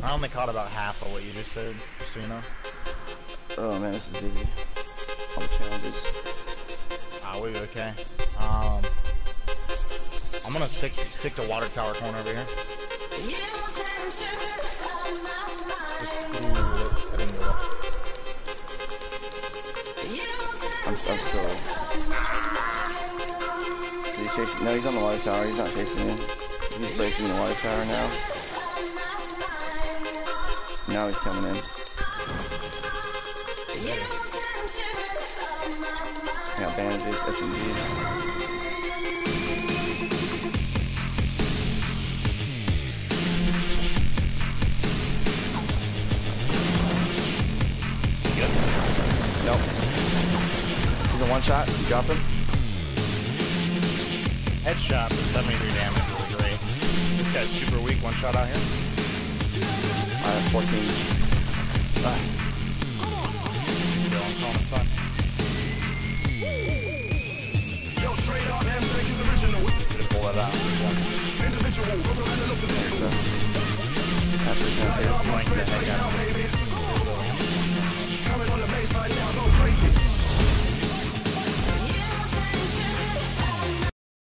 I only caught about half of what you just said, just so you know. Oh man, this is easy. All the challenges. Ah, we'll be okay. I'm gonna stick to water tower corner over here. I didn't go up. I'm still. Is he chasing? No, he's on the water tower. He's not chasing you. He's breaking the water tower now. Now he's coming in. I got bandages, SMGs. Nope. He's a one shot. You drop him. Headshot for 73 damage, really great. This guy's super weak, one shot out here. I have 14. Still on Conan side. Gonna pull that out. That's the heck out.